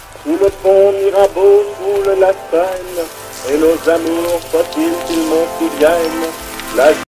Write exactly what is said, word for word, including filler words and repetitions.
Sous le pont Mirabeau coule la Seine, et nos amours, faut-il qu'ils m'en souviennent, la